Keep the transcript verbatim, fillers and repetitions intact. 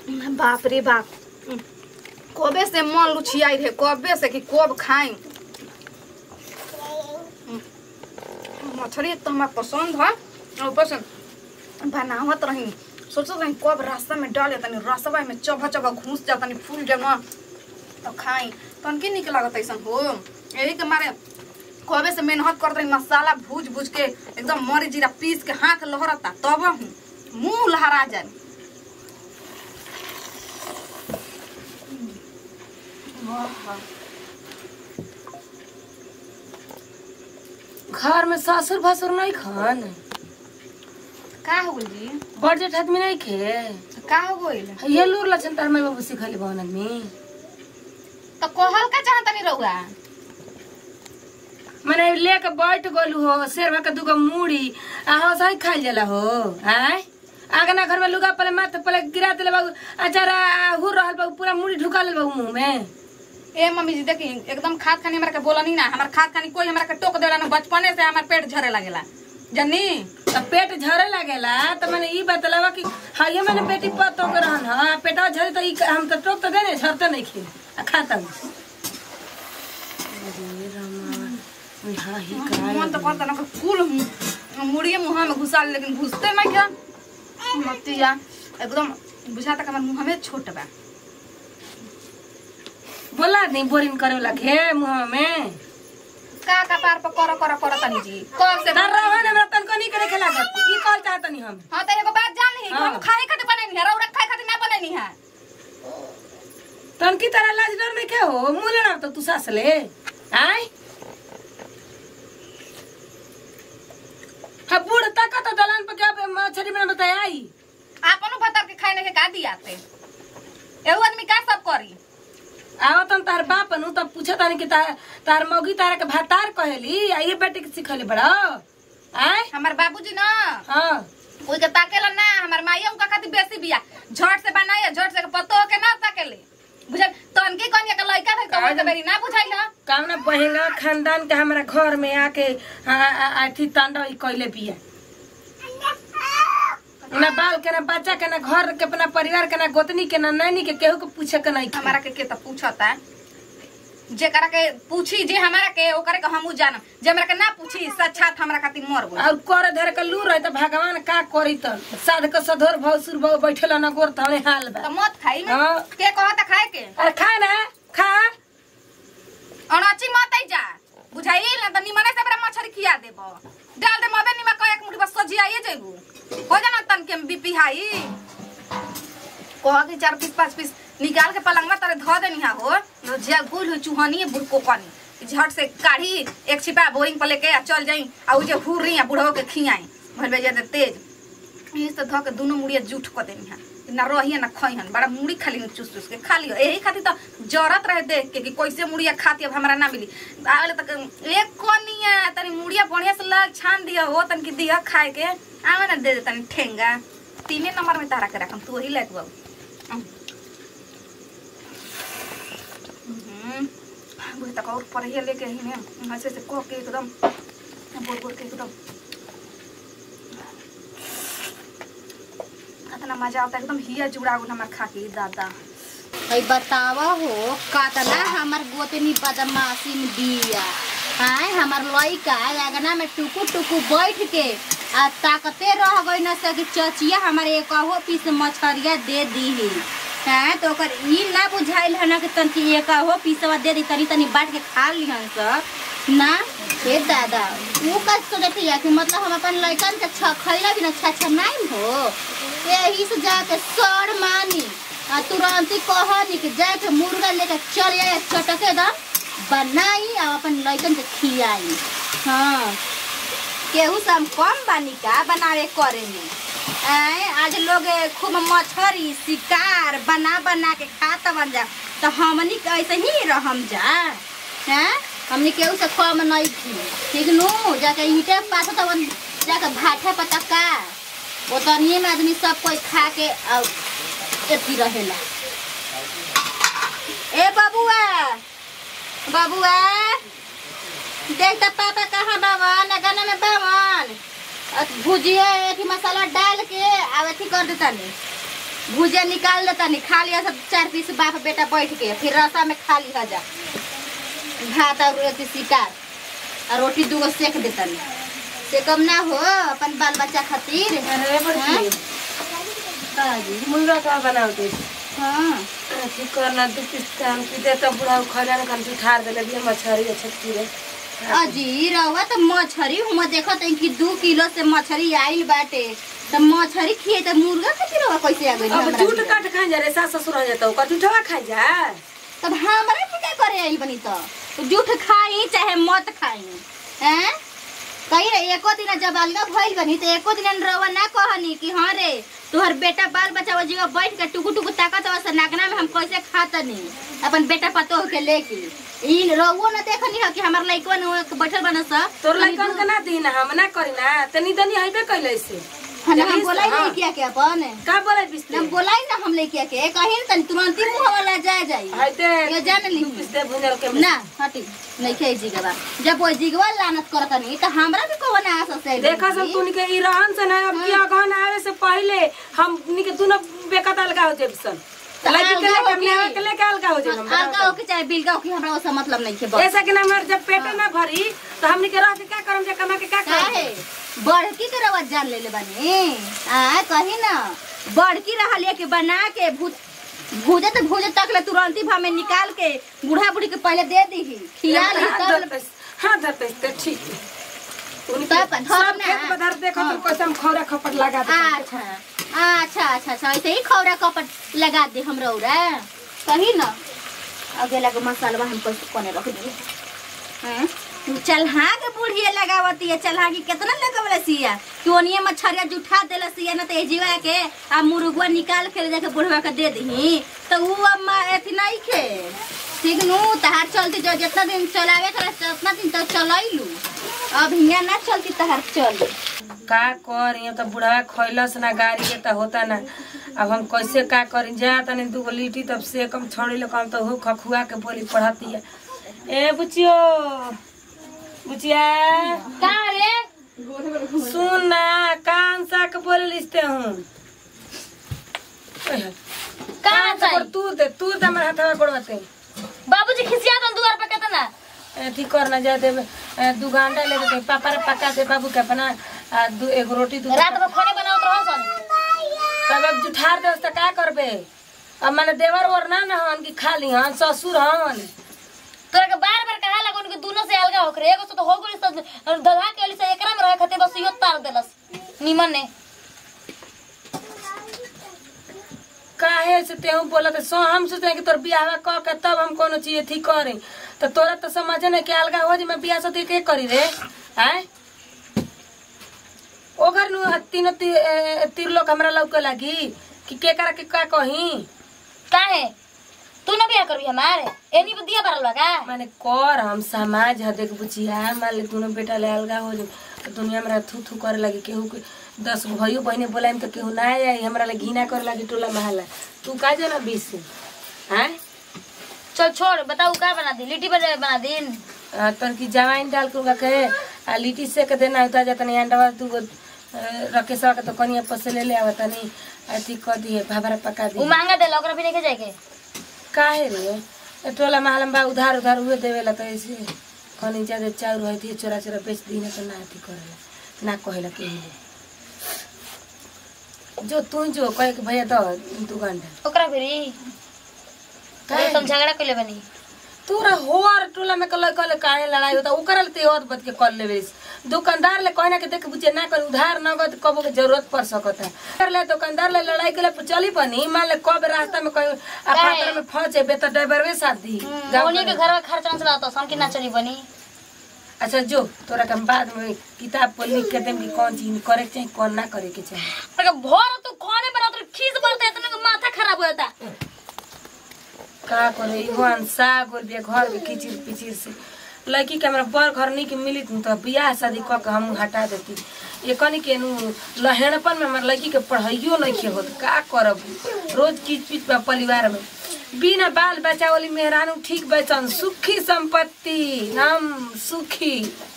बाप रे बाप, कबे से मन लुचियाई रहे, कबे से कि कब खाई। मछली तो हमारा पसंद है, ऊपर से बनावत रही, सोचो रही कब रास्ता में डाले तनी रसवा में चबा चबा घुस जा तनी फूल जमा तो खाई तनकी निक लागत ऐसा हो। यही के मारे कबे से मेहनत करत रही, मसाला भूज भूज के एकदम मरी जीरा पीस के हाथ लहरता तब मुंह लहरा जाए। घर में ससुर भसुर नहीं खान का हो जी? बड़ जेठ आदमी नहीं खे का हो गइल? ये लूर लक्षण तार माई बाबू सिखली बहन आदमी तो कहल का चाहता नहीं रहुआ? मैंने लेके बैठ गोलू हो शेरवा के दुगो मूड़ी आ हो सही खाई जाला हो। आय आगना घर में लुगा पले माथ पले गिरा देले बाबू अचारा हुर रहल बाबू पूरा मूड़ी ढुका ले बाबू मुंह में। ए मम्मी जी देखी एकदम खाद खानी हमरा के बोला नहीं ना, हमार खाद खानी कोई हमरा के टोक देला ना, बचपने से हमार पेट झरे लागेला जन्नी। तो पेट झरे लागेला तो मैंने ई बतलावा कि हां ये मैंने बेटी पतो के रहन हां पेटा झरे तो ई हम तो टोक तो देने झरते नहीं खे आ खाता हूं। अरे रामा हां ही का मन तो करता ना फूल मुड़िए मुंह में घुसा ले, लेकिन घुसते नहीं क्या मतिया एकदम बुझाता कि हमार मुंह में छोट बा। बोला नहीं बोरिंग करे वाला खे मुंह में का का पार पर कर कर कर तनी जी कब से तर रहन हमरा तन को नहीं करे खेला गत ई कॉल चाहत नहीं हम। हां त एगो बात जान ली हम खाए खातिर बने नहीं है, रौरा खाए खातिर ना बने नहीं है। तन की तरह लाज डर में के हो मुले ना तो तू सास ले आय हा बूढ़ तक तो दलान पर क्या मछली में बताया आई आपनो बता के खाने के का दियाते एगो आदमी का सब करी। आवतन तार बाप नु तब पूछत तानी कि तार तार मौगी तारा के भातार कहली आ ये बेटी के सिखले बड़ा आय हमर बाबूजी ना हां कोई के ताकेला ना, हमर माईया उनका खातिर बेसी बिया झट से बनाया झट से पतो के ना ताकेले बुझल तन के कनिया के लइका थे तो बेरी ना बुझाइला कामना बहेंगा खानदान के हमरा घर में आके आथी तांडव कइले बिया ना बाल के ना बच्चा के ना घर के अपना परिवार के ना गोतनी के ना नैनी के केहू के पूछे के नहीं। हमारा के के त पूछता जे करा के पूछी जे हमारा के ओकरे के हमहु जानम, जे हमरा के ना पूछी सच्चात हमरा खातिर मर गो और कर धर के लू रही त भगवान का करी त साध के सधोर भौसुर भौ बैठेला ना गोर तने हाल बा त मत खाई में हां के कहता खाए के अरे खा ना खा अनाची मत आई जा बुझाई ना त निमने से बरा मछरी खिया देबो डाल दे मबे निमा कय एक मुठी बस सजियाए जइबू हो जाना तन के बीपी हाई कह के चार पीस पांच पीस निकाल के पलंगवा तारे ध देनी हा हो रोजिया गुल हो चूहनी बुड़को पानी झट से काढ़ी एक छिपा बोरिंग पर लेके आ चल जाई आ उ जे हुर्री आ बुढ़ो के खियाई भलबे जे तेज इस त ध के दोनों मुड़िया जूठ क देनी हा ना रहिए ना खइहन बड़ा मुड़ी खाली चुस चुस के खा लियो। यही खातिर तो जरत रहे देख के कि कैसे मुड़िया खाती अब हमरा ना मिली आले तक एक कोनिया तनी मुड़िया बढ़िया से लाल छान दिया हो तन की दिया खाए के आवे ना दे दे तनी ठेंगा तीन नंबर में तारा के रखम तू वही लेत बाबू हम्म बुझ तक और पर ही लेके ही ने ऐसे से को के एकदम बोल बोल के एकदम कितना मजा आता एकदम हिया जुड़ा गो हमर खा के दादा। भाई बतावा हो कातना हमर गोतनी बदमाशी में दिया हां हमर लइका आगना में टुकु टुकु बैठ के आ ताकते रह गई न से कि चचिया हमर एकहो पीस मछरिया दे दी हां तो ओकर ई ना बुझाइल हना कि तन की एकहो पीसवा दे दी तनी तनी बांट के खा लिहन सब ना हे दादा वो का सोचत है कि मतलब हम अपन लइकन के छ खइला भी ना अच्छा नहीं हो यही से जाके सर मानी आ तुरंत ही कहनी कि जाके मुर्गा लेके चल आए चटके दम बनाई आ अपन लइकन के खियाई। हां केहू से हम कम बानी का बनावे करे में आए आज लोग खूब मछरी शिकार बना बना के खाता बन जा तो हमनी ऐसे ही रहम जा हैं हमनी केहू से कम नहीं थी ठीक नु जाके ईटे पास तो जाके भाठे पतका वो तनिए में आदमी सब कोई खा के एथी रहेला। ए बाबुआ बाबुआ देख त पापा कहाँ बावन गाना में बावन भुजिया एथी मसाला डाल के आ एथी कर देता ने भुजिया निकाल देता नहीं, खा लिया सब चार पीस बाप बेटा बैठ के, फिर रसा में खा लिया जा भात और रोटी शिकार और रोटी दूगो सेक देता नहीं, से कम ना हो अपन बाल बच्चा खातिर। अरे बड़ी ताजी मुर्गा का बनाओगे? हाँ ठीक करना दू पीस काम की दे तो बुढ़ा खजा न कंठी ठार देले भी मछरी छटकी रे। अजी रवा तो मछरी हम देखत है कि दो किलो से मछरी आइल बाटे, तो मछरी खिए तो मुर्गा खातिर रवा कैसे आ गइल? अब झूठ काट खा जा रे, सास ससुर हो जाता का झूठवा खा जा। तब हमरा के क्या करे आइल बनी तो झूठ खाई चाहे मत खाई हैं? कही रे एको दिन जब अलगा भइल बनी तो एको दिन रवा ना कहनी कि हाँ रे तुहर बेटा बाल बच्चा जीवा बैठ के टुकु टुकु ताकत से नागना में हम कैसे खातनी अपन बेटा पतो के लेके इन रवो ना देखनी है कि हमर लइकवन बैठल बनस। तोर लइकन के ना दीना हम ना करी ना तनी दनी हइबे कइले से हम हम बोलाई नहीं किया के अपन का बोले बिस्ते हम बोलाई ना हम ले किया के कहीं तनी तुरंत ही मुंह वाला जाए जाई हइते ये जान ली बिस्ते भुजल के ना हटी नहीं खे जीगवा जब वो जीगवा लानत करत नहीं तो हमरा भी कोवन आस से देखा सब तू के ई रहन से ना अब किया गहन आवे से पहले हम निके दोनों बेकत अलगा हो जेबसन लड़की के लेके हमने के लेके अलगा हो जेब अलगा हो के चाहे बिलगा हो के हमरा ओसा मतलब नहीं के ऐसा कि ना हमर जब पेट ना भरी तो हमनी के रह के का करम जे कमा के का काहे बड़की के रवा जान ले ले बनी आ कही ना बड़की रहा ले के बना के भूत भूजे तो भूजे तक ले तुरंत ही भामे निकाल के बूढ़ा बूढ़ी के पहले दे दी खिया ली तब हां धरते तो ठीक है उनका सब खेत पधार देखो तो कैसे हम खौरा खपट लगा दे। अच्छा अच्छा अच्छा अच्छा ऐसे ही खौरा कपट लगा दे हमरा उरा कही ना आगे लगे मसाला हम कैसे कोने रख दे हैं चलहा के बुढ़िया लगावती है चलहा की कितना लगावला सिया कि ओनिए मछरिया जुठा देला सिया ना तो जीवा के आ मुर्गवा निकाल के जाके बुढ़वा के दे दही तो ऊ अम्मा एथी नहीं खे ठीक नु तहार चलती जो जितना दिन चलावे करे उतना दिन तो चलैलू अब हिया ना चलती तहार चल का कर ये तो बुढ़वा खइलस ना गाड़ी के तो होता ना अब हम कैसे का करी जा तने दू गो लिट्टी तब से कम छोड़ी लो कम तो हो खखुआ के बोली पढ़ती है। ए बुचियो बुचिया का रे सुन ना कान सा के बोले लिस्ते हूं का चाहिए तू दे तू दे हमर हाथवा कोड़वते बाबूजी खिसिया तो दुआर पे कितना ठीक करना जाते दू घंटा ले देते पापा रे पका दे बाबू के अपना दू एक रोटी दू रात में खाने बनाओ तो हसन तब अब जुठार दे त का करबे अब माने देवर और ना ना हन की खाली हन ससुर हन तोरा के बार बार कहा लगन के दोनों से अलगा होकर एगो से तो हो गई सब दलहा के वाली से एकरा में रहे खातिर बस यो तार देलस निमन ने काहे से तेहू बोलत सो हम सोचे कि तोर बियाह क के तब हम कोनो चीज ठीक करी तो तोरा तो समझे ना कि अलगा हो जे मैं बियाह से के करी रे हैं ओगर नु तीन तीर लोग हमरा लौके लागी कि के करा के का कही काहे तू ना बियाह करबी हमारे एनी दिया बरल का माने कर हम समाज ह देख बुचिया मान ले दोनों बेटा ले अलगा हो जे दुनिया में थू थू करे लगी केहू के दस गो भाइयों बहने बोलाइम तो केहू ना आई हमरा ले घिना करे लगी टोला महला तू का जाना बीस हैं चल छोड़ बताऊ का बना दी लिट्टी बना दिन तर की जवाइन डाल के के आ लिट्टी से के देना होता जाता नहीं अंडा तू रखे सवा के तो कनिया पसे ले ले आवता नहीं अथी कर दिए भाभरा पका दी उ महंगा देला ओकरा भी नहीं के जाए के काहे रे टोला महला में उधार उधार हुए देवेला तो ऐसे कनी ज्यादा चाउर होई थी चोरा चोरा बेच दी ना तो ना अथी करेला ना कहेला के जो तू जो कहे के भैया दो दू घंटा ओकरा भी काहे तुम झगड़ा कर ले बनी तोरा होर टोला में कल कल काहे लड़ाई होता ओकरा ले तेवत बत के कर लेबे दुकानदार ले कहना के देख बुझे ना कर उधार नगद कबो के जरूरत पड़ सकता कर ले दुकानदार ले लड़ाई के ले चली बनी मान ले कब रास्ता में कोई अपात्र में फंसे बे तो ड्राइवर वे साथ दी गावनी के घर में खर्चा ना चलाता सम की ना चली बनी अच्छा जो तोरा के बाद में किताब पर लिख के देम कि कौन चीज करे के चाहिए कौन ना करे के चाहिए अरे भोर तू खाने बना तो खीस बोलते इतने माथा खराब हो जाता का करे इवन साग और बे घर के किचिर पिचिर से लड़की के हमरा बड़ घर नहीं के मिली तो बियाह शादी क के हम हटा देती ये कनी के नु लहेड़पन में हमर लड़की के पढ़ाइयो नहीं के होत का करब रोज किच पिच परिवार में बिना बाल बच्चा वाली मेहरानू ठीक बचन सुखी संपत्ति नाम सुखी।